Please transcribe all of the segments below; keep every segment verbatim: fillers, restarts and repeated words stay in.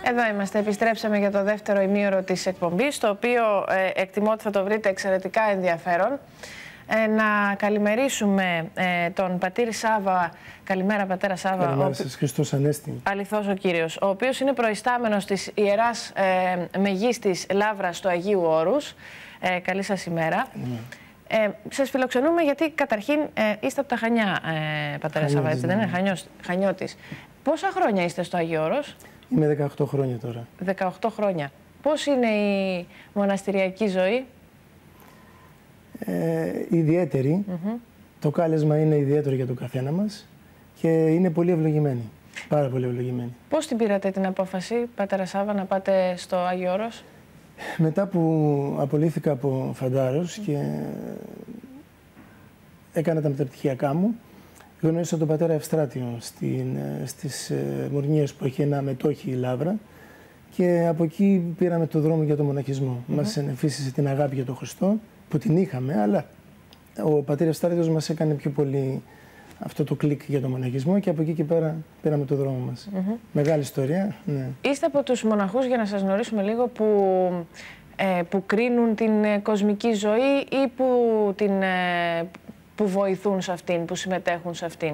Εδώ είμαστε, επιστρέψαμε για το δεύτερο ημίωρο της εκπομπής, το οποίο ε, εκτιμώ ότι θα το βρείτε εξαιρετικά ενδιαφέρον. Ε, να καλημερίσουμε ε, τον πατήρ Σάβα. Καλημέρα, πατέρα Σάβα. Καλημέρα σας, Χριστός Ανέστη. Αληθώς ο Κύριος, ο οποίος είναι προϊστάμενος της Ιεράς ε, Μεγίστης Λαύρας του Αγίου Όρους. Ε, καλή σας ημέρα. Mm. Ε, σας φιλοξενούμε γιατί καταρχήν ε, είστε από τα Χανιά, ε, πατέρα Σάβα, έτσι δεν είναι, Χανιός, Χανιώτης. Πόσα χρόνια είστε στο Αγίου Όρος? Είμαι δεκαοκτώ χρόνια τώρα. δεκαοκτώ χρόνια. Πώς είναι η μοναστηριακή ζωή? Ε, ιδιαίτερη. Mm-hmm. Το κάλεσμα είναι ιδιαίτερο για τον καθένα μας και είναι πολύ ευλογημένη. Πάρα πολύ ευλογημένη. Πώς την πήρατε την απόφαση, πατέρα Σάβα, να πάτε στο Άγιο Όρος? Μετά που απολύθηκα από φαντάρος mm. και έκανα τα μεταπτυχιακά μου, γνώρισα τον πατέρα Ευστράτιο στην, στις ε, Μουρνίες που έχει ένα μετόχι Λαύρα και από εκεί πήραμε το δρόμο για τον μοναχισμό. Mm-hmm. Μας ενεφύσισε την αγάπη για τον Χριστό, που την είχαμε, αλλά ο πατήρ Ευστράτιος μας έκανε πιο πολύ αυτό το κλικ για τον μοναχισμό και από εκεί και πέρα πήραμε το δρόμο μας. Mm-hmm. Μεγάλη ιστορία. Ναι. Είστε από τους μοναχούς, για να σας γνωρίσουμε λίγο, που, ε, που κρίνουν την ε, κοσμική ζωή ή που, την, ε, που βοηθούν σε αυτήν, που συμμετέχουν σε αυτήν?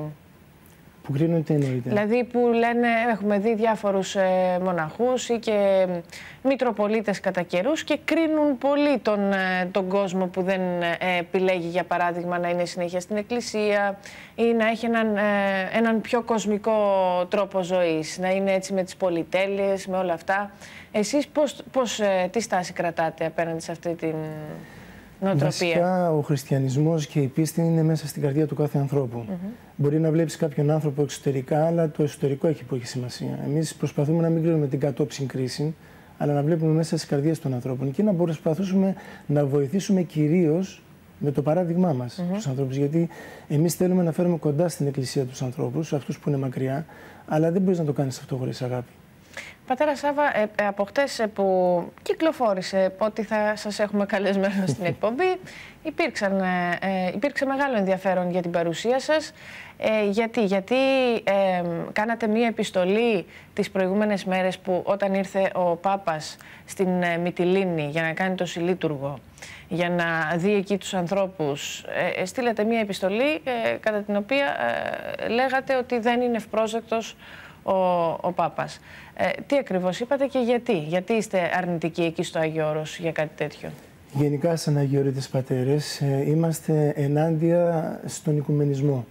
Που κρίνουν τι εννοείται? Δηλαδή που λένε, έχουμε δει διάφορους ε, μοναχούς ή και μητροπολίτες κατά καιρούς και κρίνουν πολύ τον, ε, τον κόσμο που δεν ε, επιλέγει, για παράδειγμα, να είναι συνέχεια στην εκκλησία ή να έχει έναν, ε, έναν πιο κοσμικό τρόπο ζωής, να είναι έτσι με τις πολυτέλειες, με όλα αυτά. Εσείς πώς, πώς, ε, τι στάση κρατάτε απέναντι σε αυτή την νοοτροπία? Βασικά, ο χριστιανισμός και η πίστη είναι μέσα στην καρδιά του κάθε ανθρώπου. Mm-hmm. Μπορεί να βλέπεις κάποιον άνθρωπο εξωτερικά, αλλά το εσωτερικό έχει που έχει σημασία. Εμείς προσπαθούμε να μην κρίνουμε την κατόψιν κρίση, αλλά να βλέπουμε μέσα στις καρδιές των ανθρώπων και να προσπαθήσουμε να βοηθήσουμε κυρίως με το παράδειγμά μας mm-hmm. τους ανθρώπους. Γιατί εμείς θέλουμε να φέρουμε κοντά στην εκκλησία τους ανθρώπους, αυτούς που είναι μακριά, αλλά δεν μπορείς να το κάνεις αυτό χωρίς αγάπη. Πατέρα Σάβα, ε, ε, από χτες ε, που κυκλοφόρησε ότι θα σας έχουμε καλεσμένο στην εκπομπή, υπήρξαν, ε, ε, υπήρξε μεγάλο ενδιαφέρον για την παρουσία σας. Ε, γιατί γιατί ε, κάνατε μία επιστολή τις προηγούμενες μέρες που όταν ήρθε ο Πάπας στην ε, Μυτιλήνη για να κάνει το Συλλήτουργο, για να δει εκεί τους ανθρώπους, ε, στείλατε μία επιστολή ε, κατά την οποία ε, λέγατε ότι δεν είναι ευπρόσδεκτος ο, ο Πάπας. Ε, τι ακριβώς είπατε και γιατί? Γιατί είστε αρνητικοί εκεί στο Άγιο Όρος για κάτι τέτοιο? Γενικά, σαν Αγιορείτες πατέρες, ε, είμαστε ενάντια στον οικουμενισμό.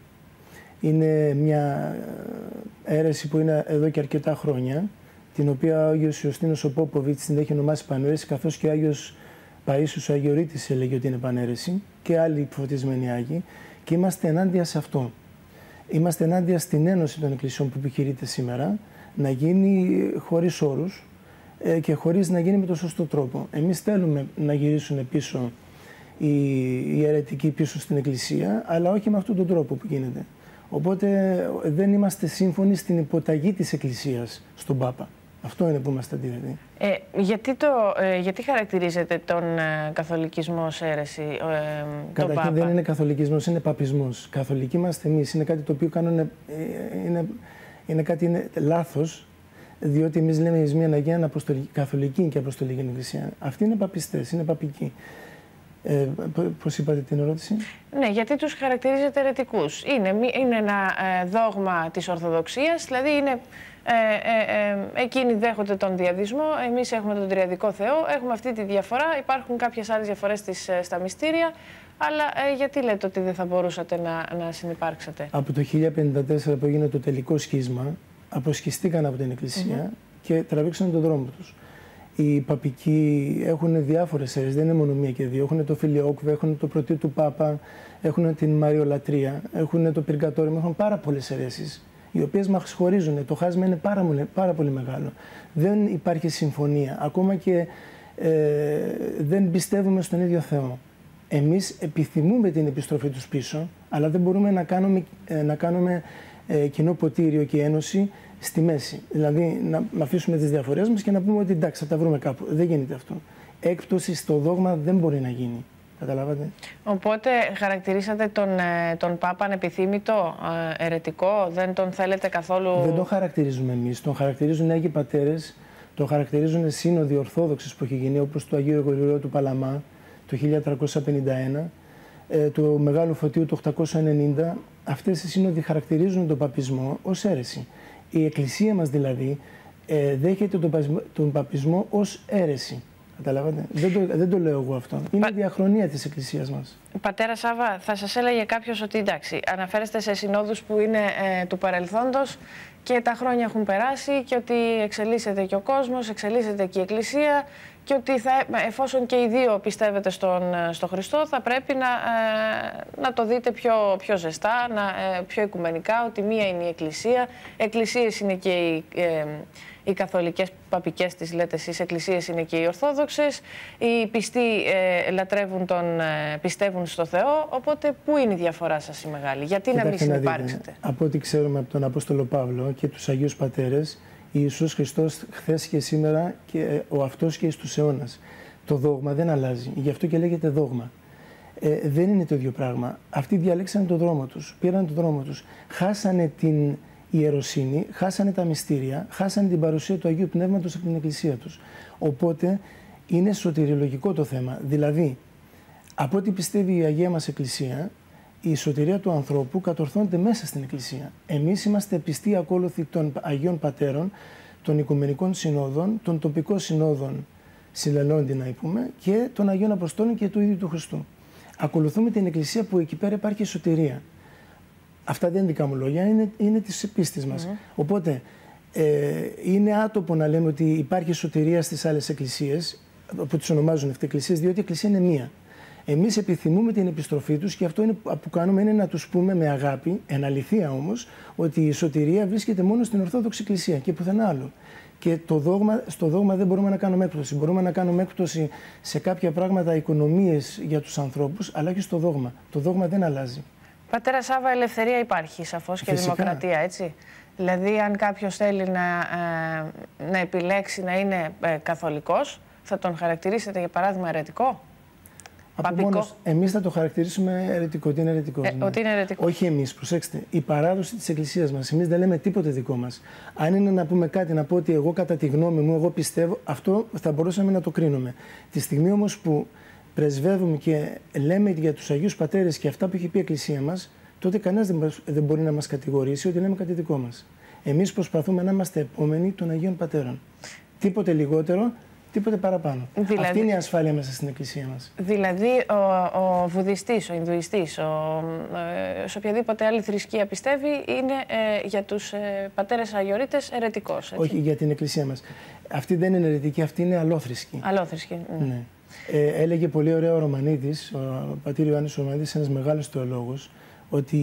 Είναι μια αίρεση που είναι εδώ και αρκετά χρόνια, την οποία ο Άγιος Ιωστίνος ο Πόποβιτς την έχει ονομάσει παναίρεση, καθώς και ο Άγιος Παΐσιος ο Αγιορείτης έλεγε ότι είναι παναίρεση και άλλοι φωτισμένοι Άγιοι, και είμαστε ενάντια σε αυτό. Είμαστε ενάντια στην ένωση των εκκλησιών που επιχειρείται σήμερα να γίνει χωρίς όρους ε, και χωρίς να γίνει με τον σωστό τρόπο. Εμείς θέλουμε να γυρίσουν πίσω οι, οι αιρετικοί πίσω στην εκκλησία, αλλά όχι με αυτόν τον τρόπο που γίνεται. Οπότε δεν είμαστε σύμφωνοι στην υποταγή της εκκλησίας στον Πάπα. Αυτό είναι που είμαστε αντίθετοι. Ε, γιατί, το, ε, γιατί χαρακτηρίζετε τον ε, καθολικισμό ως αίρεση, ε, τον Πάπα? Δεν είναι καθολικισμός, είναι παπισμός. Καθολικοί είμαστε εμείς. Είναι κάτι το οποίο κάνουν, ε, είναι, είναι κάτι είναι λάθος, διότι εμείς λέμε εις μία Αγία καθολική και αποστολική εκκλησία. Αυτοί είναι παπιστές, είναι παπικοί. Ε, πώς είπατε την ερώτηση? Ναι, γιατί τους χαρακτηρίζετε αιρετικούς. Είναι, είναι ένα ε, δόγμα της Ορθοδοξίας, δηλαδή είναι, ε, ε, ε, εκείνοι δέχονται τον διαδισμό, εμείς έχουμε τον τριαδικό Θεό, έχουμε αυτή τη διαφορά, υπάρχουν κάποιες άλλες διαφορές στις, στα μυστήρια, αλλά ε, γιατί λέτε ότι δεν θα μπορούσατε να, να συνυπάρξετε? Από το χίλια πενήντα τέσσερα που έγινε το τελικό σχίσμα, αποσχιστήκαν από την Εκκλησία mm-hmm. και τραβήξαν τον δρόμο τους. Οι παπικοί έχουν διάφορες αίρεσεις, δεν είναι μόνο μία και δύο. Έχουν το Φιλιόκβε, έχουν το πρωτείο του Πάπα, έχουν την Μαριολατρία, έχουν το Πυργκατόριο, έχουν πάρα πολλές αιρέσεις, οι οποίες μας χωρίζουν. Το χάσμα είναι πάρα, πάρα πολύ μεγάλο. Δεν υπάρχει συμφωνία. Ακόμα και ε, δεν πιστεύουμε στον ίδιο Θεό. Εμείς επιθυμούμε την επιστροφή τους πίσω, αλλά δεν μπορούμε να κάνουμε, ε, να κάνουμε ε, κοινό ποτήριο και ένωση στη μέση. Δηλαδή να αφήσουμε τις διαφορές μας και να πούμε ότι εντάξει, θα τα βρούμε κάπου. Δεν γίνεται αυτό. Έκπτωση στο δόγμα δεν μπορεί να γίνει. Καταλάβατε. Οπότε χαρακτηρίσατε τον, τον Πάπα ανεπιθύμητο, αιρετικό, δεν τον θέλετε καθόλου? Δεν τον χαρακτηρίζουμε εμείς. Τον χαρακτηρίζουν οι Άγιοι Πατέρες Το χαρακτηρίζουν σύνοδοι Ορθόδοξες που έχει γίνει, όπως του Αγίου Γρηγορίου του Παλαμά το χίλια τριακόσια πενήντα ένα, ε, του Μεγάλου Φωτίου του οκτακόσια ενενήντα. Αυτές οι σύνοδοι χαρακτηρίζουν τον παπισμό ως αίρεση. Η Εκκλησία μας δηλαδή ε, δέχεται τον, παπισμό, τον παπισμό ως αίρεση. Καταλάβατε. Δεν το, δεν το λέω εγώ αυτό. Είναι η διαχρονία της Εκκλησίας μας. Πατέρα Σάβα, θα σας έλεγε κάποιος ότι εντάξει, αναφέρεστε σε συνόδους που είναι ε, του παρελθόντος και τα χρόνια έχουν περάσει και ότι εξελίσσεται και ο κόσμος, εξελίσσεται και η Εκκλησία και ότι θα, εφόσον και οι δύο πιστεύετε στον, στο Χριστό, θα πρέπει να, ε, να το δείτε πιο, πιο ζεστά, να, ε, πιο οικουμενικά, ότι μία είναι η Εκκλησία. Εκκλησίες είναι και οι, ε, οι καθολικές παπικές, τις λέτε εσείς, εκκλησίες είναι και οι Ορθόδοξες. Οι πιστοί ε, λατρεύουν τον, ε, πιστεύουν στο Θεό, οπότε πού είναι η διαφορά σας η μεγάλη, γιατί Κοιτάξτε, να μην συνυπάρξετε? Από ό,τι ξέρουμε από τον Απόστολο Παύλο και τους Αγίους Πατέρες, Ιησούς Χριστός χθες και σήμερα και ο αυτός και εις τους αιώνας. Το δόγμα δεν αλλάζει, γι' αυτό και λέγεται δόγμα. Ε, δεν είναι το ίδιο πράγμα. Αυτοί διαλέξανε τον δρόμο τους, πήραν τον δρόμο τους, χάσανε την ιεροσύνη, χάσανε τα μυστήρια, χάσανε την παρουσία του Αγίου Πνεύματος από την Εκκλησία τους. Οπότε είναι σωτηριολογικό το θέμα. Δηλαδή, από ό,τι πιστεύει η Αγία μας Εκκλησία, η σωτηρία του ανθρώπου κατορθώνεται μέσα στην Εκκλησία. Εμείς είμαστε πιστοί ακόλουθοι των Αγίων Πατέρων, των Οικουμενικών Συνόδων, των τοπικών συνόδων συλλελώντη να πούμε, και των Αγίων Αποστόλων και του ίδιου του Χριστού. Ακολουθούμε την Εκκλησία που εκεί πέρα υπάρχει σωτηρία. Αυτά δεν είναι δικά μου λόγια, είναι, είναι της πίστης μας. Mm. Οπότε, ε, είναι άτοπο να λέμε ότι υπάρχει σωτηρία στις άλλες εκκλησίες, που τις ονομάζουν αυτές εκκλησίες, διότι η Εκκλησία είναι μία. Εμείς επιθυμούμε την επιστροφή τους και αυτό είναι, που κάνουμε είναι να τους πούμε με αγάπη, εν αληθεία όμως, ότι η σωτηρία βρίσκεται μόνο στην Ορθόδοξη Εκκλησία και πουθενά άλλο. Και το δόγμα, στο δόγμα δεν μπορούμε να κάνουμε έκπτωση. Μπορούμε να κάνουμε έκπτωση σε κάποια πράγματα, οικονομίες για τους ανθρώπους, αλλά και στο δόγμα. Το δόγμα δεν αλλάζει. Πατέρα Σάβα, ελευθερία υπάρχει σαφώς και Φυσικά. Δημοκρατία, έτσι. Δηλαδή, αν κάποιος θέλει να, ε, να επιλέξει να είναι ε, καθολικός, θα τον χαρακτηρίσετε για παράδειγμα αιρετικό? Από μόνος, εμείς θα το χαρακτηρίσουμε αιρετικό. Ότι είναι αιρετικό. Ε, ναι. ότι είναι αιρετικό. Όχι εμείς, προσέξτε. Η παράδοση της Εκκλησίας μας. Εμείς δεν λέμε τίποτε δικό μας. Αν είναι να πούμε κάτι, να πω ότι εγώ κατά τη γνώμη μου, εγώ πιστεύω, αυτό θα μπορούσαμε να το κρίνουμε. Τη στιγμή όμως που πρεσβεύουμε και λέμε για τους Αγίους Πατέρες και αυτά που έχει πει η Εκκλησία μας, τότε κανένας δεν μπορεί να μας κατηγορήσει ότι λέμε κάτι δικό μας. Εμείς προσπαθούμε να είμαστε επόμενοι των Αγίων Πατέρων. Τίποτε λιγότερο, τίποτε παραπάνω. Δηλαδή, αυτή είναι η ασφάλεια μέσα στην Εκκλησία μας. Δηλαδή, ο, ο Βουδιστής, ο Ινδουιστής, ο, ε, σε οποιαδήποτε άλλη θρησκεία πιστεύει, είναι ε, για τους ε, πατέρες Αγιορείτες αιρετικός. Έτσι. Όχι, για την Εκκλησία μας. Αυτή δεν είναι αιρετική, αυτή είναι αλόθρησκη. Αλόθρησκη. Mm. Ναι. Ε, έλεγε πολύ ωραία ο Ρωμανίδης, ο πατήρ Ιωάννης Ρωμανίδης, ένας μεγάλος θεολόγος, ότι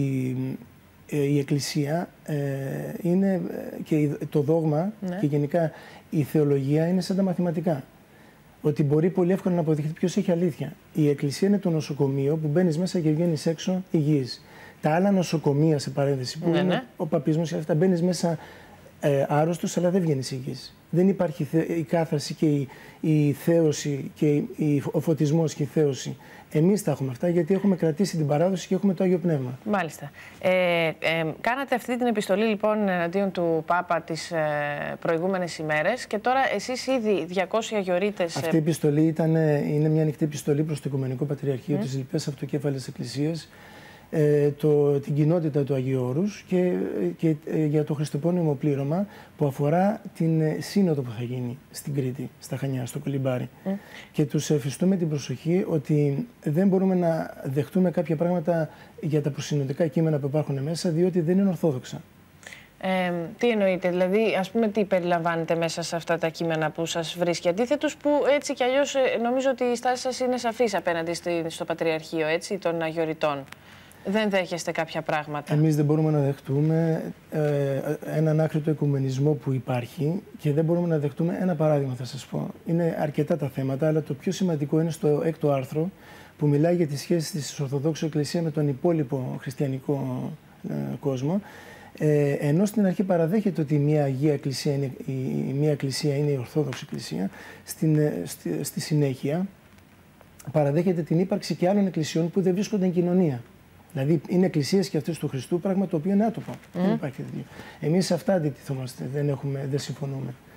ε, η Εκκλησία ε, είναι και το δόγμα ναι. και γενικά η θεολογία είναι σαν τα μαθηματικά. Ότι μπορεί πολύ εύκολα να αποδειχθεί ποιος έχει αλήθεια. Η Εκκλησία είναι το νοσοκομείο που μπαίνεις μέσα και βγαίνεις έξω υγιής. Τα άλλα νοσοκομεία, σε παρένθεση, που ναι, είναι ναι. ο παπισμός και αυτά, μπαίνεις μέσα ε, άρρωστος, αλλά δεν βγαίνεις υγιής. Δεν υπάρχει η κάθαρση και η, η θέωση και η, ο φωτισμός και η θέωση. Εμείς τα έχουμε αυτά γιατί έχουμε κρατήσει την παράδοση και έχουμε το Άγιο Πνεύμα. Μάλιστα. Ε, ε, κάνατε αυτή την επιστολή λοιπόν εναντίον του Πάπα τις ε, προηγούμενες ημέρες και τώρα εσείς ήδη διακόσιοι αγιορείτες... Αυτή η επιστολή ήταν, είναι μια ανοιχτή επιστολή προς το Οικουμενικό Πατριαρχείο mm. της Λοιπές Αυτοκέφαλης Εκκλησίας, ε, το, την κοινότητα του Αγίου Όρους και, και ε, για το χριστοπώνυμο πλήρωμα που αφορά την ε, σύνοδο που θα γίνει στην Κρήτη, στα Χανιά, στο Κολυμπάρι. Mm. Και τους εφιστούμε την προσοχή ότι δεν μπορούμε να δεχτούμε κάποια πράγματα για τα προσυνοδικά κείμενα που υπάρχουν μέσα, διότι δεν είναι ορθόδοξα. Ε, τι εννοείτε, δηλαδή, ας πούμε, τι περιλαμβάνετε μέσα σε αυτά τα κείμενα που σας βρίσκει αντίθετους, που έτσι κι αλλιώς νομίζω ότι η στάση σας είναι σαφής απέναντι στο Πατριαρχείο, έτσι, των Αγιορειτών. Δεν δέχεστε κάποια πράγματα? Εμείς δεν μπορούμε να δεχτούμε ε, έναν άκρητο οικουμενισμό που υπάρχει και δεν μπορούμε να δεχτούμε ένα παράδειγμα, θα σας πω. Είναι αρκετά τα θέματα, αλλά το πιο σημαντικό είναι στο έκτο άρθρο που μιλάει για τις σχέσεις της Ορθοδόξου Εκκλησία με τον υπόλοιπο χριστιανικό ε, κόσμο. Ε, ενώ στην αρχή παραδέχεται ότι μια Αγία Εκκλησία είναι η, η μια Εκκλησία είναι η Ορθόδοξη Εκκλησία, στην, στη, στη συνέχεια παραδέχεται την ύπαρξη και άλλων εκκλησιών που δεν βρίσκονται εν κοινωνία. Δηλαδή είναι εκκλησίες και αυτές του Χριστού, πράγμα το οποίο είναι άτομο. Mm. Δεν υπάρχει τέτοιο. Εμείς σε αυτά αντιτιθόμαστε, δεν, έχουμε, δεν συμφωνούμε.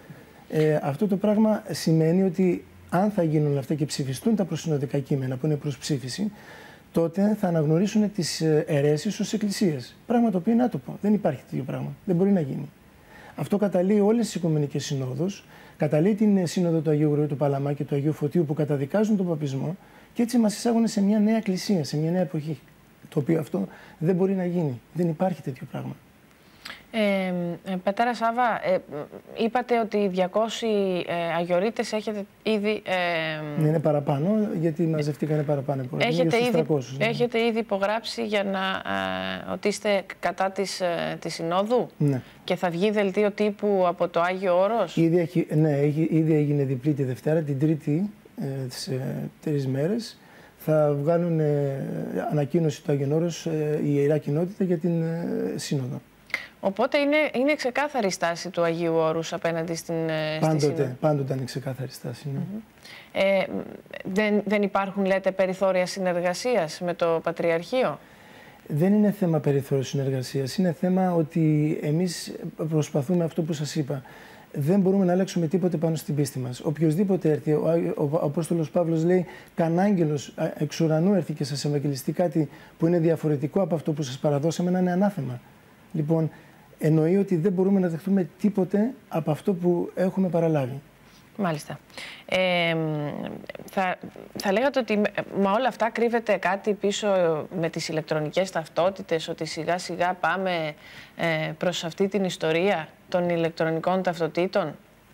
Ε, αυτό το πράγμα σημαίνει ότι αν θα γίνουν όλα αυτά και ψηφιστούν τα προσυνοδικά κείμενα που είναι προς ψήφιση, τότε θα αναγνωρίσουν τις αιρέσεις ως εκκλησίες. Πράγμα το οποίο είναι άτοπο. Δεν υπάρχει τέτοιο πράγμα. Δεν μπορεί να γίνει. Αυτό καταλύει όλες τις Οικουμενικές Συνόδους, καταλύει την Σύνοδο του Αγίου Γρηγορίου του Παλαμά και του Αγίου Φωτίου που καταδικάζουν τον παπισμό και έτσι μας εισάγουν σε μια νέα εκκλησία, σε μια νέα εποχή. Το οποίο αυτό δεν μπορεί να γίνει. Δεν υπάρχει τέτοιο πράγμα. Ε, ε, Πατέρα Σάβα, ε, είπατε ότι διακόσιοι ε, αγιορείτες έχετε ήδη... Ε, είναι παραπάνω, γιατί μαζευτήκανε παραπάνω. Έχετε, ήδη, τριακόσιους, ναι. έχετε ήδη υπογράψει για να, ε, ότι είστε κατά της, ε, της Συνόδου, ναι. Και θα βγει δελτίο τύπου από το Άγιο Όρος. Ήδη, έχει, ναι, ήδη έγινε διπλή τη Δευτέρα, την Τρίτη, ε, τις ε, τρεις μέρες. Θα βγάλουν ε, ανακοίνωση του Άγιον Όρος ε, η Ιερά Κοινότητα για την ε, Σύνοδο. Οπότε είναι, είναι ξεκάθαρη η στάση του Αγίου Όρους απέναντι στην πάντοτε, στη Σύνοδο. Πάντοτε είναι ξεκάθαρη στάση, ναι. Mm-hmm. ε, δεν, δεν υπάρχουν, λέτε, περιθώρια συνεργασίας με το Πατριαρχείο? Δεν είναι θέμα περιθώριου συνεργασίας. Είναι θέμα ότι εμείς προσπαθούμε αυτό που σας είπα. Δεν μπορούμε να αλλάξουμε τίποτε πάνω στην πίστη μας. Οποιοςδήποτε έρθει, ο, ο, ο Απόστολος Παύλος λέει, καν άγγελος εξ ουρανού έρθει και σας ευαγγελιστεί κάτι που είναι διαφορετικό από αυτό που σας παραδώσαμε, να είναι ανάθεμα. Λοιπόν, εννοεί ότι δεν μπορούμε να δεχτούμε τίποτε από αυτό που έχουμε παραλάβει. Μάλιστα. Ε, θα, θα λέγατε ότι με όλα αυτά κρύβεται κάτι πίσω με τις ηλεκτρονικές ταυτότητες, ότι σιγά σιγά πάμε ε, προς αυτή την ιστορία των ηλεκτρονικών ταυτοτήτων?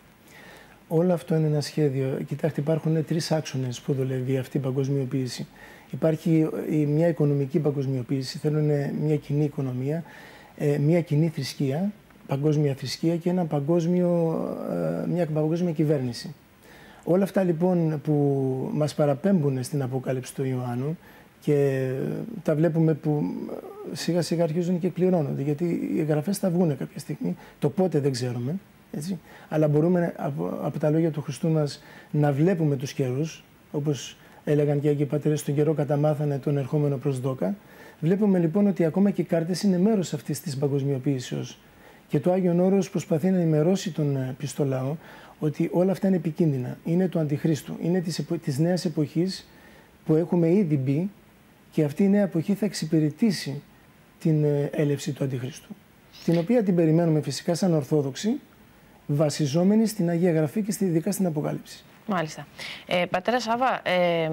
Όλο αυτό είναι ένα σχέδιο. Κοιτάξτε, υπάρχουν τρεις άξονες που δουλεύει αυτή η παγκοσμιοποίηση. Υπάρχει μια οικονομική παγκοσμιοποίηση, θέλουν μια κοινή οικονομία, μια κοινή θρησκεία, παγκόσμια θρησκεία και ένα παγκόσμιο, μια παγκόσμια κυβέρνηση. Όλα αυτά λοιπόν που μας παραπέμπουν στην Αποκάλυψη του Ιωάννου και τα βλέπουμε που σιγά σιγά αρχίζουν και εκπληρώνονται, γιατί οι εγγραφές θα βγουν κάποια στιγμή, το πότε δεν ξέρουμε, έτσι. Αλλά μπορούμε από, από τα λόγια του Χριστού μας να βλέπουμε τους καιρούς, όπως έλεγαν και οι Άγιοι Πατέρες, στον καιρό καταμάθανε τον ερχόμενο προς δόκα. Βλέπουμε λοιπόν ότι ακόμα και οι κάρτες είναι μέρος αυτής της παγκοσμιοποίησεως. Και το Άγιον Όρος προσπαθεί να ενημερώσει τον πιστό λαό ότι όλα αυτά είναι επικίνδυνα. Είναι του Αντιχρίστου. Είναι της, επο... της νέας εποχής που έχουμε ήδη μπει και αυτή η νέα εποχή θα εξυπηρετήσει την έλευση του Αντιχρίστου. Την οποία την περιμένουμε φυσικά σαν Ορθόδοξοι, βασιζόμενοι στην Αγία Γραφή και ειδικά στην Αποκάλυψη. Μάλιστα. Ε, πατέρα Σάβα, ε,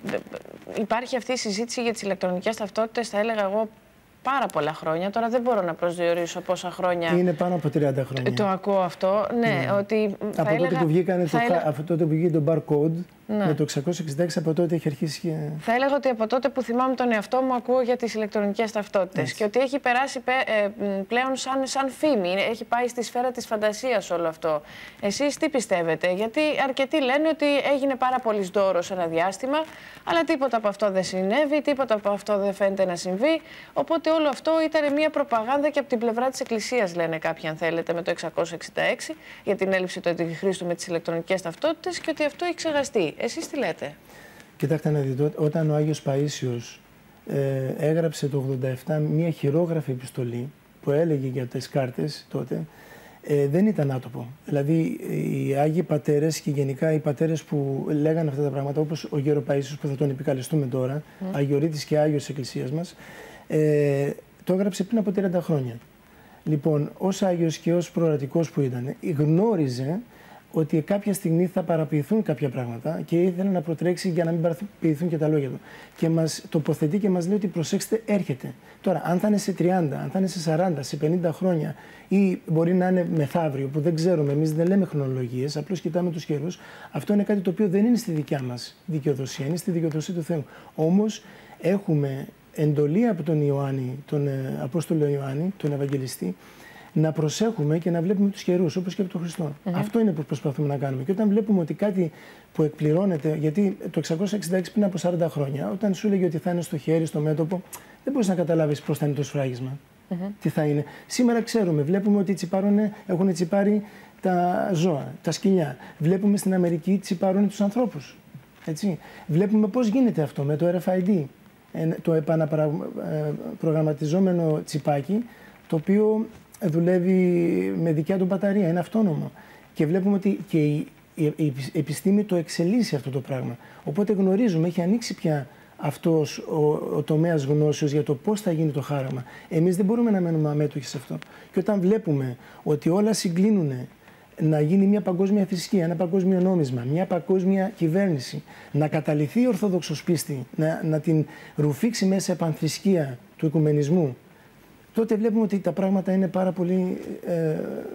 υπάρχει αυτή η συζήτηση για τις ηλεκτρονικές ταυτότητες, θα έλεγα εγώ, πάρα πολλά χρόνια. Τώρα δεν μπορώ να προσδιορίσω πόσα χρόνια. Είναι πάνω από τριάντα χρόνια. Το ακούω αυτό. Ναι, ναι. Ότι θα από, έλεγα, τότε που βγήκανε θα το, έλεγα... από τότε που βγήκε το barcode, ναι. Με το εξακόσια εξήντα έξι, από τότε έχει αρχίσει και... Θα έλεγα ότι από τότε που θυμάμαι τον εαυτό μου ακούω για τις ηλεκτρονικές ταυτότητες και ότι έχει περάσει πλέον σαν, σαν φήμη. Έχει πάει στη σφαίρα της φαντασίας όλο αυτό. Εσείς τι πιστεύετε? Γιατί αρκετοί λένε ότι έγινε πάρα πολύ δώρος ένα διάστημα, αλλά τίποτα από αυτό δεν συνέβη, τίποτα από αυτό δεν φαίνεται να συμβεί. Οπότε όλο αυτό ήταν μια προπαγάνδα και από την πλευρά της Εκκλησίας, λένε κάποιοι, αν θέλετε, με το εξακόσια εξήντα έξι για την έλλειψη του Αντιχρίστου με τις ηλεκτρονικές ταυτότητες και ότι αυτό έχει ξεχαστεί. Εσείς τι λέτε? Κοιτάξτε να δείτε, όταν ο Άγιος Παΐσιος ε, έγραψε το ογδόντα επτά μια χειρόγραφη επιστολή που έλεγε για τις κάρτες τότε, ε, δεν ήταν άτοπο. Δηλαδή οι Άγιοι Πατέρες και γενικά οι πατέρες που λέγανε αυτά τα πράγματα, όπως ο Γέρο Παΐσιος που θα τον επικαλεστούμε τώρα, mm. Αγιορείτης και Άγιος της Εκκλησίας μας, ε, το έγραψε πριν από τριάντα χρόνια. Λοιπόν, ως Άγιος και ως προορατικός που ήταν, γνώριζε ότι κάποια στιγμή θα παραποιηθούν κάποια πράγματα και ήθελε να προτρέξει για να μην παραποιηθούν και τα λόγια του. Και μας τοποθετεί και μας λέει ότι προσέξτε, έρχεται. Τώρα, αν θα είναι σε τριάντα, αν θα είναι σε σαράντα, σε πενήντα χρόνια ή μπορεί να είναι μεθαύριο, που δεν ξέρουμε, εμείς δεν λέμε χρονολογίες, απλώς κοιτάμε τους καιρούς, αυτό είναι κάτι το οποίο δεν είναι στη δικιά μας δικαιοδοσία, είναι στη δικαιοδοσία του Θεού. Όμως, έχουμε εντολή από τον Ιωάννη, τον Απόστολο Ιωάννη, τον Ευαγγελιστή, να προσέχουμε και να βλέπουμε τους καιρούς, όπως και από τον Χριστό. Mm-hmm. Αυτό είναι που προσπαθούμε να κάνουμε. Και όταν βλέπουμε ότι κάτι που εκπληρώνεται, γιατί το εξακόσια εξήντα έξι πριν από σαράντα χρόνια, όταν σου έλεγε ότι θα είναι στο χέρι, στο μέτωπο, δεν μπορείς να καταλάβεις πώς θα είναι το σφράγισμα. Mm-hmm. Τι θα είναι. Σήμερα ξέρουμε, βλέπουμε ότι τσιπάρουνε, έχουν τσιπάρει τα ζώα, τα σκυλιά. Βλέπουμε στην Αμερική τσιπάρουν τους ανθρώπους. Έτσι. Βλέπουμε πώς γίνεται αυτό με το αρ εφ άι ντι, το επαναπρογραμματιζόμενο τσιπάκι, το οποίο δουλεύει με δικιά του μπαταρία, είναι αυτόνομο. Και βλέπουμε ότι και η, η, η επιστήμη το εξελίσσει αυτό το πράγμα. Οπότε γνωρίζουμε, έχει ανοίξει πια αυτός ο, ο τομέας γνώσεως για το πώς θα γίνει το χάραμα. Εμείς δεν μπορούμε να μένουμε αμέτωχοι σε αυτό. Και όταν βλέπουμε ότι όλα συγκλίνουν να γίνει μια παγκόσμια θρησκεία, ένα παγκόσμιο νόμισμα, μια παγκόσμια κυβέρνηση, να καταλυθεί η ορθόδοξος πίστη, να, να την ρουφήξει μέσα πανθρησκεία του οικουμενισμού, τότε βλέπουμε ότι τα πράγματα είναι πάρα πολύ ε,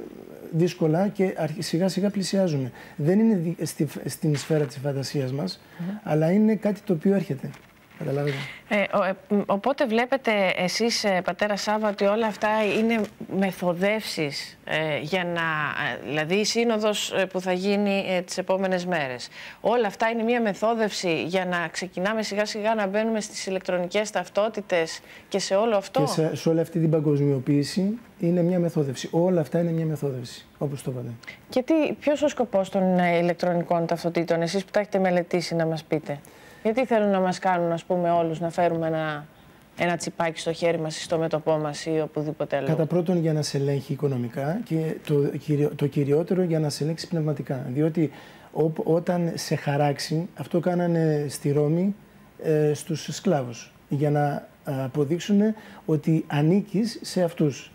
δύσκολα και σιγά σιγά πλησιάζουν. Δεν είναι στη, στην σφαίρα της φαντασίας μας, mm-hmm. αλλά είναι κάτι το οποίο έρχεται. Καταλάβετε. Ε, ο, ε, οπότε βλέπετε εσείς, ε, πατέρα Σάβα, ότι όλα αυτά είναι μεθοδεύσεις ε, για να... Ε, δηλαδή η σύνοδος ε, που θα γίνει ε, τις επόμενες μέρες. Όλα αυτά είναι μια μεθόδευση για να ξεκινάμε σιγά σιγά να μπαίνουμε στις ηλεκτρονικές ταυτότητες και σε όλο αυτό. Και σε, σε όλη αυτή την παγκοσμιοποίηση είναι μια μεθόδευση. Όλα αυτά είναι μια μεθόδευση, όπως το είπατε. Και τι, ποιος ο σκοπός των ε, ηλεκτρονικών ταυτοτήτων, εσείς που τα έχετε μελετήσει, να μας πείτε? Γιατί θέλουν να μας κάνουν, ας πούμε, όλους να φέρουμε ένα, ένα τσιπάκι στο χέρι μας ή στο μέτωπό μας ή οπουδήποτε άλλο? Κατά πρώτον, για να σε ελέγχει οικονομικά και το, κυριο, το κυριότερο για να σε ελέγξει πνευματικά. Διότι ό, όταν σε χαράξει, αυτό κάνανε στη Ρώμη ε, στους σκλάβους, για να αποδείξουν ότι ανήκεις σε αυτούς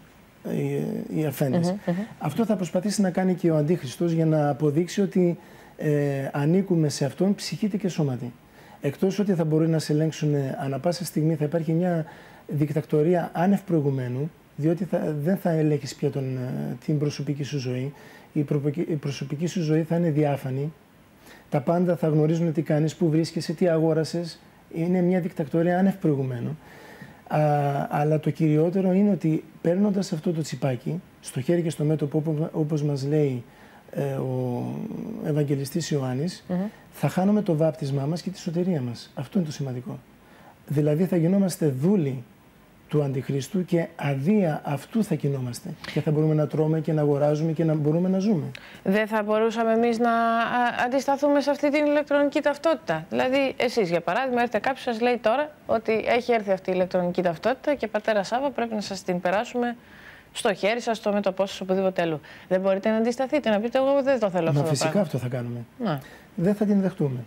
οι, οι αφέντες. Mm-hmm, mm-hmm. Αυτό θα προσπαθήσει να κάνει και ο Αντίχριστος για να αποδείξει ότι ε, ανήκουμε σε αυτόν ψυχήτη και σώματι. Εκτός ότι θα μπορεί να σε ελέγξουν ανά πάσα στιγμή, θα υπάρχει μια δικτακτορία άνευ προηγουμένου, διότι θα, δεν θα ελέγχεις πια τον, την προσωπική σου ζωή. Η, προ, η προσωπική σου ζωή θα είναι διάφανη. Τα πάντα θα γνωρίζουν τι κάνεις, πού βρίσκεσαι, τι αγόρασες. Είναι μια δικτακτορία άνευ προηγουμένου. Α, αλλά το κυριότερο είναι ότι παίρνοντας αυτό το τσιπάκι στο χέρι και στο μέτωπο, όπως μας λέει ε, ο Ευαγγελιστής Ιωάννης, mm-hmm. θα χάνουμε το βάπτισμά μας και τη σωτηρία μας. Αυτό είναι το σημαντικό. Δηλαδή θα γινόμαστε δούλοι του Αντιχρίστου και αδεία αυτού θα κινόμαστε. Και θα μπορούμε να τρώμε και να αγοράζουμε και να μπορούμε να ζούμε. Δεν θα μπορούσαμε εμείς να αντισταθούμε σε αυτή την ηλεκτρονική ταυτότητα? Δηλαδή, εσείς για παράδειγμα, έρχεται κάποιος σας λέει τώρα ότι έχει έρθει αυτή η ηλεκτρονική ταυτότητα και πατέρα Σάβα, πρέπει να σας την περάσουμε στο χέρι σας, στο μέτωπό σας, οπουδήποτε αλλού. Δεν μπορείτε να αντισταθείτε, να πείτε εγώ δεν το θέλω αυτό? Μα το φυσικά πράγμα. αυτό θα κάνουμε. Να. Δεν θα την δεχτούμε.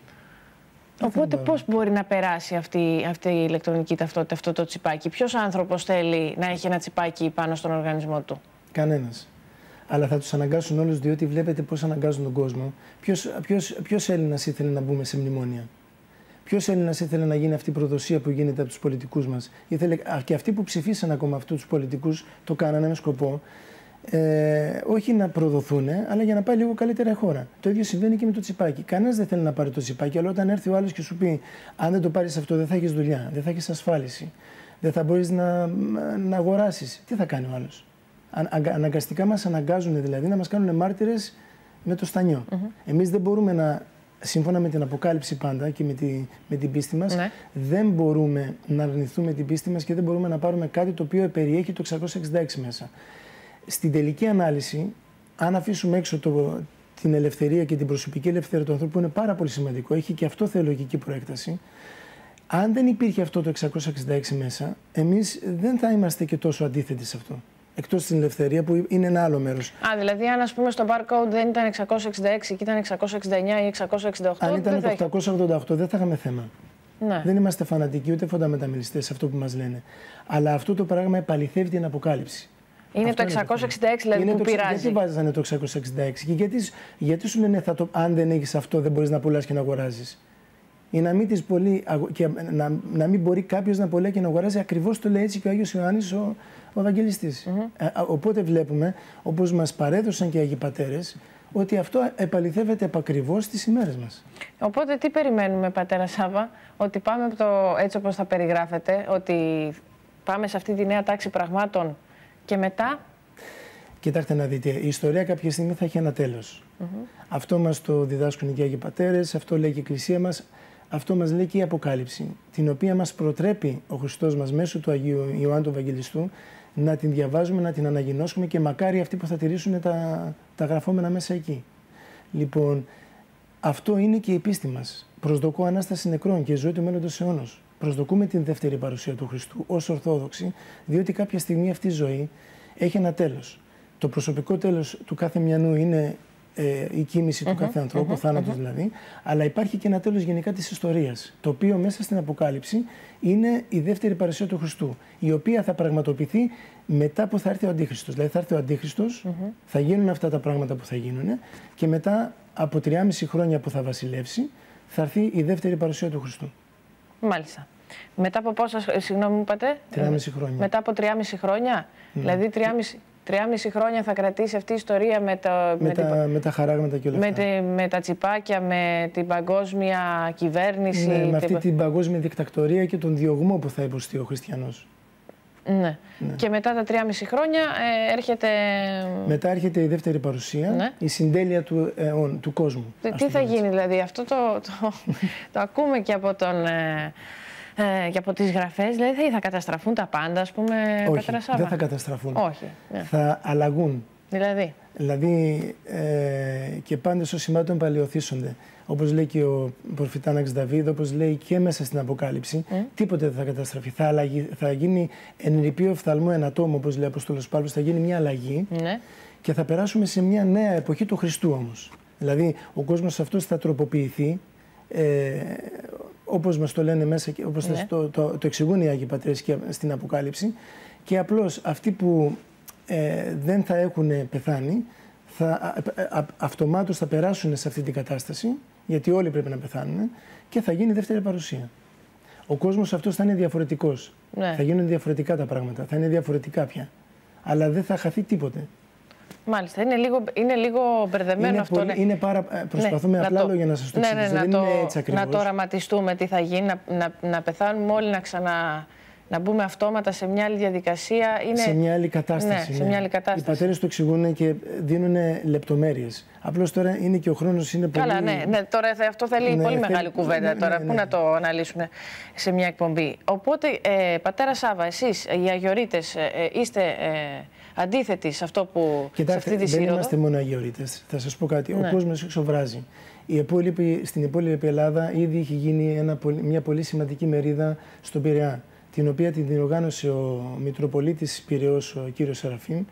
Οπότε πώς μπορεί να περάσει αυτή, αυτή η ηλεκτρονική ταυτότητα, αυτό το τσιπάκι? Ποιος άνθρωπος θέλει να έχει ένα τσιπάκι πάνω στον οργανισμό του? Κανένας. Αλλά θα τους αναγκάσουν όλους, διότι βλέπετε πώς αναγκάζουν τον κόσμο. Ποιος, ποιος, ποιος Έλληνας ήθελε να μπούμε σε μνημόνια? Ποιος Έλληνας ήθελε να γίνει αυτή η προδοσία που γίνεται από τους πολιτικούς μας? Ήθελε, και αυτοί που ψηφίσαν ακόμα αυτούς τους πολιτικούς το κάνανε με σκοπό Ε, όχι να προδοθούν, αλλά για να πάει λίγο καλύτερα η χώρα. Το ίδιο συμβαίνει και με το τσιπάκι. Κανένας δεν θέλει να πάρει το τσιπάκι, αλλά όταν έρθει ο άλλος και σου πει: αν δεν το πάρεις αυτό, δεν θα έχεις δουλειά, δεν θα έχεις ασφάλιση, δεν θα μπορείς να, να αγοράσεις. Τι θα κάνει ο άλλος? Αν, αναγκαστικά μας αναγκάζουν δηλαδή να μας κάνουν μάρτυρες με το στανιό. Mm-hmm. Εμείς δεν μπορούμε να, σύμφωνα με την Αποκάλυψη πάντα και με, τη, με την πίστη μας, ναι. δεν μπορούμε να αρνηθούμε την πίστη μας και δεν μπορούμε να πάρουμε κάτι το οποίο περιέχει το εξακόσια εξήντα έξι μέσα. Στην τελική ανάλυση, αν αφήσουμε έξω το, την ελευθερία και την προσωπική ελευθερία του ανθρώπου, είναι πάρα πολύ σημαντικό, έχει και αυτό θεολογική προέκταση. Αν δεν υπήρχε αυτό το εξακόσια εξήντα έξι μέσα, εμείς δεν θα είμαστε και τόσο αντίθετοι σε αυτό. Εκτός στην ελευθερία που είναι ένα άλλο μέρος. Α, δηλαδή αν ας πούμε στο barcode δεν ήταν εξακόσια εξήντα έξι και ήταν εξακόσια εξήντα εννιά ή εξακόσια εξήντα οκτώ. Αν ήταν το οκτακόσια ογδόντα οκτώ δεν θα είχαμε θέμα. Ναι. Δεν είμαστε φανατικοί ούτε φονταμεταμιλιστές σε αυτό που μας λένε. Αλλά αυτό το πράγμα επαληθεύει την Αποκάλυψη. Είναι αυτό το εξακόσια εξήντα έξι δηλαδή είναι που το, πειράζει. Γιατί βάζανε το εξακόσια εξήντα έξι και γιατί, γιατί σου λένε θα το, αν δεν έχεις αυτό δεν μπορείς να πουλάς και να αγοράζεις? Ή να μην, τις πολύ, και να, να μην μπορεί κάποιος να πουλάει και να αγοράζει, ακριβώς το λέει έτσι και ο Άγιος Ιωάννης ο, ο Ευαγγελιστής. Mm-hmm. Ε, οπότε βλέπουμε, όπως μας παρέδωσαν και οι Αγίοι Πατέρες, ότι αυτό επαληθεύεται επακριβώς στις ημέρες μας. Οπότε τι περιμένουμε, πατέρα Σάβα? Ότι πάμε από το, έτσι όπως θα περιγράφετε, ότι πάμε σε αυτή τη νέα τάξη πραγμάτων και μετά? Κοιτάξτε να δείτε, η ιστορία κάποια στιγμή θα έχει ένα τέλος. Mm-hmm. Αυτό μας το διδάσκουν και οι Άγιοι Πατέρες, αυτό λέει και η Εκκλησία μας, αυτό μας λέει και η Αποκάλυψη, την οποία μας προτρέπει ο Χριστός μας μέσω του Αγίου Ιωάννου του Ευαγγελιστού να την διαβάζουμε, να την αναγινώσουμε και μακάρι αυτοί που θα τηρήσουν τα, τα γραφόμενα μέσα εκεί. Λοιπόν, αυτό είναι και η πίστη μας. Προσδοκώ Ανάσταση νεκρών και ζωή του μέλλοντος αιώνος. Προσδοκούμε την δεύτερη παρουσία του Χριστού ως Ορθόδοξοι, διότι κάποια στιγμή αυτή η ζωή έχει ένα τέλος. Το προσωπικό τέλος του κάθε μιανού είναι ε, η κοίμηση mm-hmm. του κάθε ανθρώπου, mm-hmm. ο θάνατος mm-hmm. δηλαδή, αλλά υπάρχει και ένα τέλος γενικά της ιστορίας, το οποίο μέσα στην Αποκάλυψη είναι η δεύτερη παρουσία του Χριστού, η οποία θα πραγματοποιηθεί μετά που θα έρθει ο Αντίχριστος. Δηλαδή θα έρθει ο Αντίχριστος, mm-hmm. θα γίνουν αυτά τα πράγματα που θα γίνουν και μετά από τριάμιση χρόνια που θα βασιλεύσει, θα έρθει η δεύτερη παρουσία του Χριστού. Μάλιστα. Μετά από πόσα, συγγνώμη μου είπατε? Τριάμιση χρόνια. Μετά από τριάμιση χρόνια, mm. δηλαδή τριάμιση... Τριάμιση χρόνια θα κρατήσει αυτή η ιστορία με, το, με, με, τα, την, με τα χαράγματα και όλα με, αυτά. τη, με τα τσιπάκια, με την παγκόσμια κυβέρνηση. Ναι, με αυτή την, την παγκόσμια δικτακτορία και τον διωγμό που θα υποστεί ο χριστιανός. Ναι. ναι. Και μετά τα τριάμιση χρόνια ε, έρχεται... Μετά έρχεται η δεύτερη παρουσία, ναι. η συντέλεια του, ε, ο, του κόσμου. Τι, τι θα γίνει δηλαδή, αυτό το, το, το ακούμε και από τον... Ε, Ε, και από τις γραφές, δηλαδή θα καταστραφούν τα πάντα, ας πούμε, Όχι, δεν θα καταστραφούν. Όχι. Ναι. Θα αλλαγούν. Δηλαδή. Δηλαδή ε, και πάντες ως σημάτων παλαιοθήσονται. Όπως λέει και ο προφητάναξ Δαβίδ, όπως λέει και μέσα στην Αποκάλυψη, mm. τίποτε δεν θα καταστραφεί. Θα, αλλαγεί, θα γίνει εν ρηπείο οφθαλμού εν ατόμο, όπως λέει ο Απόστολος Παύλος, θα γίνει μια αλλαγή mm. και θα περάσουμε σε μια νέα εποχή του Χριστού όμως. Δηλαδή ο κόσμος αυτός θα τροποποιηθεί. Ε, όπως μας το λένε μέσα και όπως ναι. το, το, το εξηγούν οι Άγιοι Πατρές και στην Αποκάλυψη, και απλώς αυτοί που ε, δεν θα έχουν πεθάνει θα, α, α, αυτομάτως θα περάσουν σε αυτή την κατάσταση, γιατί όλοι πρέπει να πεθάνουν, και θα γίνει δεύτερη παρουσία. Ο κόσμος αυτός θα είναι διαφορετικός. Ναι. Θα γίνουν διαφορετικά τα πράγματα, θα είναι διαφορετικά πια. Αλλά δεν θα χαθεί τίποτε. Μάλιστα, είναι λίγο, είναι λίγο μπερδεμένο είναι αυτό. Πολύ, ναι. είναι πάρα, προσπαθούμε ναι, απλά το, λόγια να σας το ναι, εξηγήσω. Ναι, δεν να, είναι το, έτσι ακριβώς. να το οραματιστούμε τι θα γίνει, να, να, να πεθάνουμε όλοι, να ξανα... να μπούμε αυτόματα σε μια άλλη διαδικασία. Είναι... Σε μια άλλη κατάσταση. Ναι, σε μια άλλη κατάσταση. Οι πατέρες το εξηγούν και δίνουν λεπτομέρειες. Απλώς τώρα είναι και ο χρόνος είναι πολύ... Καλά, ναι, ναι. Τώρα θα, αυτό θέλει ναι, πολύ θέλει... μεγάλη κουβέντα. Ναι, τώρα. Ναι, ναι. Πού να το αναλύσουμε σε μια εκπομπή. Οπότε, ε, πατέρα Σάβα, εσείς οι Αγιορείτες ε, είστε ε, αντίθετοι σε αυτό που... Κοιτάξτε, σε αυτή τη δεν σύνοδο. Είμαστε μόνο Αγιορείτες. Θα σας πω κάτι. Ναι. Ο κόσμος εξωβράζει. Η υπόλοιπη, στην υπόλοιπη Ελλάδα ήδη έχει γίνει ένα, μια πολύ σημαντική μερίδα στον Πειραιά, την οποία την διοργάνωσε ο Μητροπολίτης Πειραιώς, ο κύριος Σεραφείμ.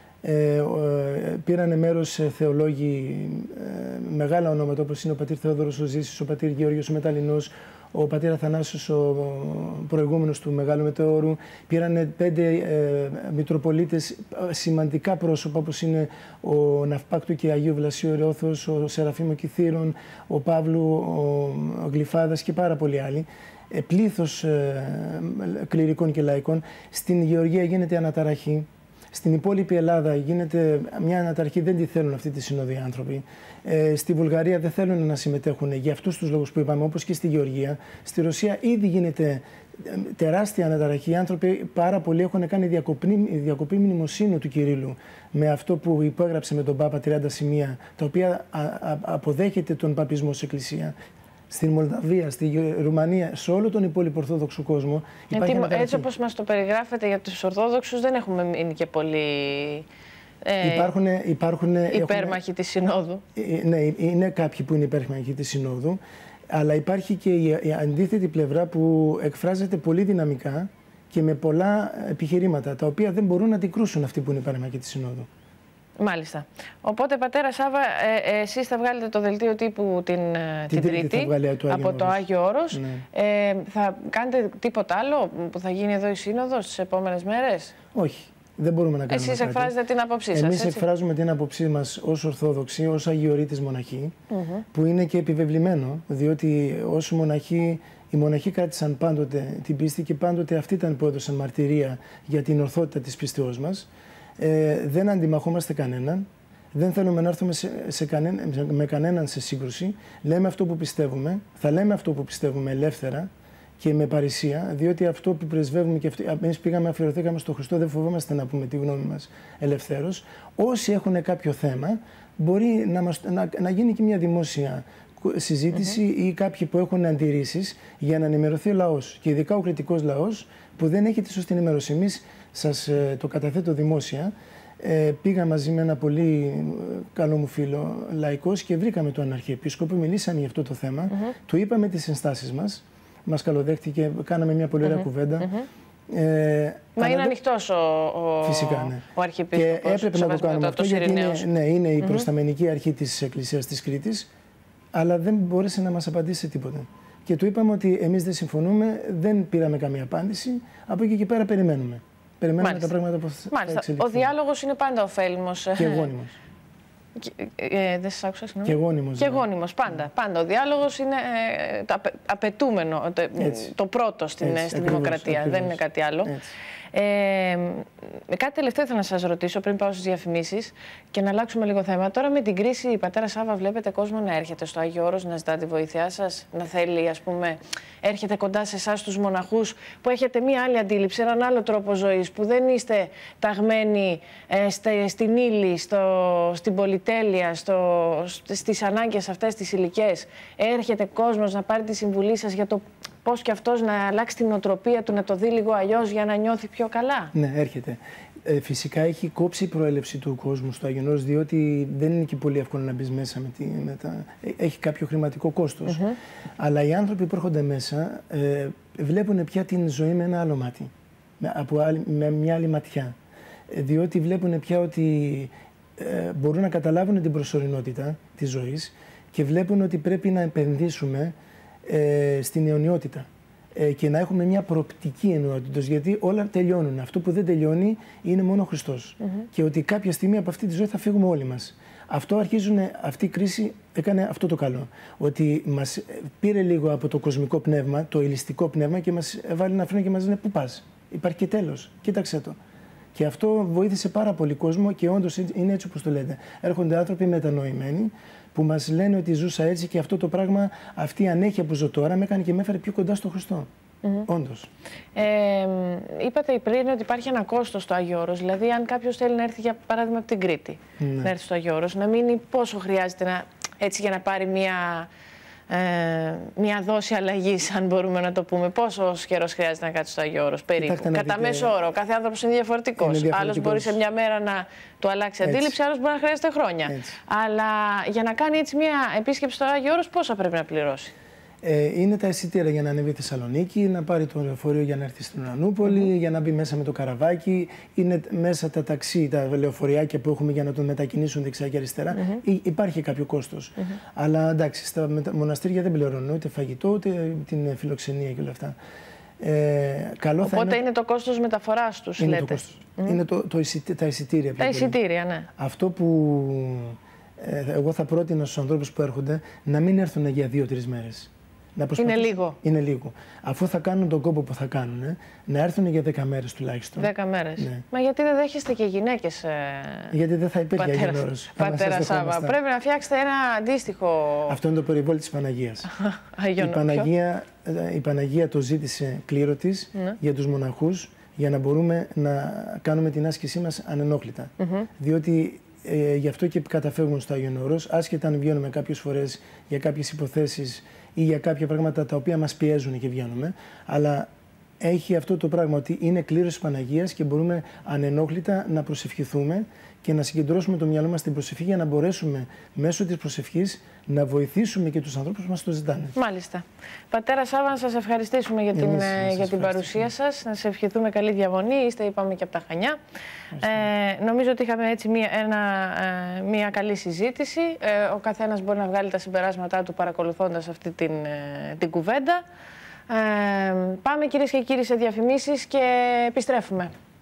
Ε, ε, πήρανε μέρος θεολόγοι ε, μεγάλα ονόματα, όπως είναι ο πατήρ Θεόδωρος ο Ζήσης, ο πατήρ Γεώργιος ο Μεταλλινός, ο πατήρ Αθανάσιος ο προηγούμενος του Μεγάλου Μετεώρου. Πήρανε πέντε ε, Μητροπολίτες, σημαντικά πρόσωπα, όπως είναι ο Ναυπάκτου και Αγίου Βλασίου Ερεώθος, ο Σεραφείμ ο Κιθήρων, ο Παύλου ο, ο Γλυφάδας και πάρα πολλοί άλλοι. Πλήθος ε, κληρικών και λαϊκών. Στην Γεωργία γίνεται αναταραχή. Στην υπόλοιπη Ελλάδα γίνεται μια αναταραχή, δεν τη θέλουν αυτή τη σύνοδο οι άνθρωποι. Ε, στη Βουλγαρία δεν θέλουν να συμμετέχουν για αυτούς τους λόγους που είπαμε, όπως και στη Γεωργία. Στη Ρωσία ήδη γίνεται τεράστια αναταραχή. Οι άνθρωποι πάρα πολλοί έχουν κάνει διακοπή, διακοπή μνημοσύνου του Κυρίλλου με αυτό που υπόγραψε με τον Πάπα, τριάντα σημεία, τα οποία α, α, αποδέχεται τον παπισμό της Εκκλησία. Στην Μολδαβία, στη Ρουμανία, σε όλο τον υπόλοιπο Ορθόδοξο κόσμο. Γιατί έτσι όπως μας το περιγράφετε για τους Ορθόδοξους δεν έχουμε μείνει και πολύ ε, υπάρχουν, υπάρχουν, υπέρμαχοι έχουμε, της Συνόδου. Ε, ναι, είναι κάποιοι που είναι υπέρμαχοι της Συνόδου, αλλά υπάρχει και η, η αντίθετη πλευρά που εκφράζεται πολύ δυναμικά και με πολλά επιχειρήματα, τα οποία δεν μπορούν να αντικρούσουν αυτοί που είναι υπέρμαχοι της Συνόδου. Μάλιστα. Οπότε, πατέρα Σάβα, ε, ε, εσείς θα βγάλετε το δελτίο τύπου την, την, την Τρίτη, Τρίτη από Όρος. το Άγιο Όρος. Ναι. Ε, θα κάνετε τίποτα άλλο που θα γίνει εδώ η Σύνοδος τις επόμενες μέρες? Όχι. Δεν μπορούμε να κάνουμε. Εσείς εκφράζετε κάτι. την άποψή σας. Εμείς έτσι? εκφράζουμε την άποψή μας ως Ορθόδοξοι, ως Αγιορείτες μοναχοί, mm-hmm. που είναι και επιβεβλημένο, διότι ως μοναχοί, οι μοναχοί κράτησαν πάντοτε την πίστη και πάντοτε αυτοί ήταν που έδωσαν μαρτυρία για την ορθότητα της πίστεώς μας. Ε, δεν αντιμαχόμαστε κανέναν, δεν θέλουμε να έρθουμε σε, σε κανένα, με κανέναν σε σύγκρουση. Λέμε αυτό που πιστεύουμε, θα λέμε αυτό που πιστεύουμε ελεύθερα και με παρησία, διότι αυτό που πρεσβεύουμε και εμείς πήγαμε, αφιερωθήκαμε στον Χριστό, δεν φοβόμαστε να πούμε τη γνώμη μας ελευθέρως. Όσοι έχουν κάποιο θέμα, μπορεί να, μας, να, να γίνει και μια δημόσια συζήτηση mm-hmm. ή κάποιοι που έχουν αντιρρήσεις για να ενημερωθεί ο λαός. Και ειδικά ο κριτικός λαός που δεν έχει τη σωστή ενημέρωση. Εμείς σας ε, το καταθέτω δημόσια. Ε, πήγα μαζί με ένα πολύ καλό μου φίλο λαϊκός και βρήκαμε τον Αρχιεπίσκοπο, μιλήσαμε για αυτό το θέμα, mm-hmm. του είπαμε τις ενστάσεις μας, μας καλοδέχτηκε, κάναμε μια πολύ ωραία mm-hmm. κουβέντα. Mm-hmm. Ε, Μα είναι ανοιχτός ο, ο, φυσικά, ναι. ο Αρχιεπίσκοπος. Και έπρεπε να το κάνουμε αυτό, γιατί είναι, ναι, είναι η προσταμενική αρχή της Εκκλησίας της Κρήτης, αλλά δεν μπόρεσε να μας απαντήσει σε τίποτα. Και του είπαμε ότι εμείς δεν συμφωνούμε, δεν πήραμε καμία απάντηση, από εκεί και πέρα περιμένουμε. Περιμένουμε Μάλιστα. τα πράγματα που θα Μάλιστα. εξελιχθούν. Ο διάλογος είναι πάντα ωφέλιμος. Και γόνιμος. Ε, δεν σας άκουσα, συγγνώμη. Και γόνιμος. Και γόνιμος, πάντα. Πάντα. Ο διάλογος είναι ε, το απαιτούμενο, το, το πρώτο στην, Έτσι, στην ακριβώς, δημοκρατία. Ακριβώς. Δεν είναι κάτι άλλο. Ε, κάτι τελευταίο ήθελα να σας ρωτήσω πριν πάω στις διαφημίσεις και να αλλάξουμε λίγο θέμα. Τώρα με την κρίση, πατέρα Σάβα, βλέπετε κόσμο να έρχεται στο Άγιο Όρος να ζητά τη βοήθειά σας, να θέλει, ας πούμε, έρχεται κοντά σε εσάς τους μοναχούς που έχετε μία άλλη αντίληψη, έναν άλλο τρόπο ζωής, που δεν είστε ταγμένοι ε, στε, στην ύλη, στο, στην πολυτέλεια, στο, στις ανάγκες αυτές τις ηλικές. Έρχεται κόσμος να πάρει τη συμβουλή σας για το πώς και αυτός να αλλάξει την νοοτροπία του, να το δει λίγο αλλιώς για να νιώθει πιο καλά. Ναι, έρχεται. Ε, φυσικά έχει κόψει η προέλευση του κόσμου στο Άγιον Όρος, διότι δεν είναι και πολύ εύκολο να μπει μέσα με, τη, με τα... Έχει κάποιο χρηματικό κόστος. Mm-hmm. Αλλά οι άνθρωποι που έρχονται μέσα ε, βλέπουν πια την ζωή με ένα άλλο μάτι, με, από άλλη, με μια άλλη ματιά. Ε, διότι βλέπουν πια ότι ε, μπορούν να καταλάβουν την προσωρινότητα της ζωής και βλέπουν ότι πρέπει να επενδύσουμε Ε, στην αιωνιότητα ε, και να έχουμε μια προοπτική αιωνιότητας, γιατί όλα τελειώνουν. Αυτό που δεν τελειώνει είναι μόνο ο Χριστός. Mm-hmm. Και ότι κάποια στιγμή από αυτή τη ζωή θα φύγουμε όλοι μας. Αυτό αρχίζουν, αυτή η κρίση έκανε αυτό το καλό. Ότι μας πήρε λίγο από το κοσμικό πνεύμα, το ελιστικό πνεύμα και μας έβαλε ένα φρένο και μας λένε πού πας. Υπάρχει και τέλος. Κοίταξε το. Και αυτό βοήθησε πάρα πολύ κόσμο και όντως είναι έτσι όπως το λέτε. Έρχονται άνθρωποι μετανοημένοι που μας λένε ότι ζούσα έτσι και αυτό το πράγμα, αυτή η ανέχεια που ζω τώρα με έκανε και με έφερε πιο κοντά στον Χριστό. Mm-hmm. Όντως. Ε, είπατε πριν ότι υπάρχει ένα κόστος στο Άγιο Όρος. Δηλαδή, αν κάποιος θέλει να έρθει για παράδειγμα από την Κρήτη, ναι. να έρθει στο Άγιο Όρος, να μείνει πόσο χρειάζεται να, έτσι για να πάρει μια, ε, μια δόση αλλαγής, αν μπορούμε να το πούμε. Πόσο καιρός χρειάζεται να κάτσει στο Άγιο Όρος, περίπου. Κατά δείτε... μέσο όρο. Κάθε άνθρωπος είναι διαφορετικός. Άλλος μπορεί σε μια μέρα να του αλλάξει αντίληψη, άλλος μπορεί να χρειάζεται χρόνια. Έτσι. Αλλά για να κάνει έτσι μια επίσκεψη στο Άγιο Όρος, πόσα πρέπει να πληρώσει? Ε, είναι τα εισιτήρια για να ανέβει στη Θεσσαλονίκη, να πάρει το λεωφορείο για να έρθει στην Ουρανούπολη, mm-hmm. για να μπει μέσα με το καραβάκι. Είναι μέσα τα ταξί, τα λεωφοριάκια που έχουμε για να τον μετακινήσουν δεξιά και αριστερά. Mm-hmm. Υπάρχει κάποιο κόστος. Mm-hmm. Αλλά εντάξει, στα μοναστήρια δεν πληρώνουν ούτε φαγητό, ούτε την φιλοξενία και όλα αυτά. Ε, καλό Οπότε θα είναι... είναι το κόστος μεταφοράς τους, είναι λέτε. Το κόστος. Mm-hmm. Είναι το, το εισιτή, τα εισιτήρια. Τα εισιτήρια, ναι. Αυτό που ε, εγώ θα πρότεινα στους ανθρώπους που έρχονται να μην έρθουν για δύο-τρεις μέρες. Είναι λίγο. Είναι λίγο. Αφού θα κάνουν τον κόπο που θα κάνουν, ε, να έρθουν για δέκα μέρες τουλάχιστον. Δέκα μέρες. Ναι. Μα γιατί δεν δέχεστε και γυναίκες, ε... Γιατί δεν θα υπήρχε Άγιον Όρος. Πατέρα Σάβα, πρέπει να φτιάξετε ένα αντίστοιχο. Αυτό είναι το περιβόλι της Παναγίας. η, Παναγία, η Παναγία το ζήτησε κλήρο της ναι. για τους μοναχούς, για να μπορούμε να κάνουμε την άσκησή μας ανενόχλητα. Mm-hmm. Διότι ε, γι' αυτό και καταφεύγουν στο Άγιον Όρος, άσχετα αν βγαίνουμε κάποιες φορές για κάποιες υποθέσεις ή για κάποια πράγματα τα οποία μας πιέζουν και βγαίνουμε, αλλά έχει αυτό το πράγμα ότι είναι κλήρωση της Παναγίας και μπορούμε ανενόχλητα να προσευχηθούμε και να συγκεντρώσουμε το μυαλό μας στην προσευχή για να μπορέσουμε μέσω της προσευχής να βοηθήσουμε και τους ανθρώπους που μας το ζητάνε. Μάλιστα. Πατέρα Σάβα, να σας ευχαριστήσουμε για την, για την παρουσία σας, να σας ευχηθούμε καλή διαμονή, είστε είπαμε και από τα Χανιά. Ε, νομίζω ότι είχαμε έτσι μία, ένα, ε, μία καλή συζήτηση. Ε, ο καθένας μπορεί να βγάλει τα συμπεράσματά του παρακολουθώντας αυτή την, ε, την κουβέντα. Ε, πάμε κυρίες και κύριοι σε διαφημίσεις και επιστρέφουμε.